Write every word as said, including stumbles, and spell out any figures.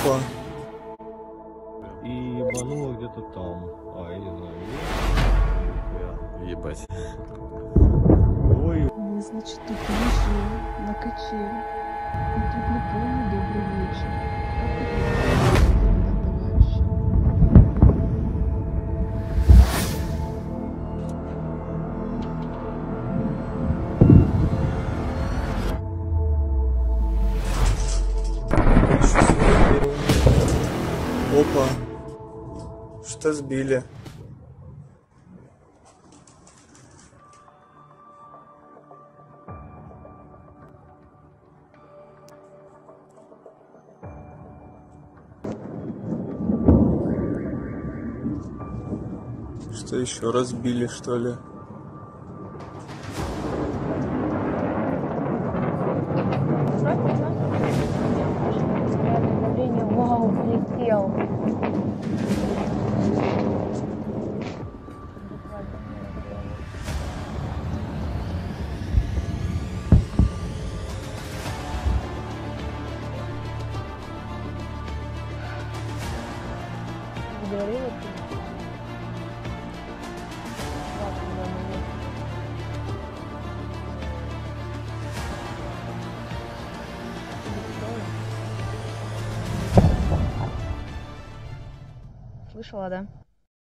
Опа. И ебануло где-то там. А, я не знаю. Ебать. Ой. Мы, значит, тут лежим на качеле. И тут неполный добрый вечер. Как это товарищи? Опа. Что сбили? Что еще разбили, что ли? Вау, влетел. Говорила ты? Слышала, да?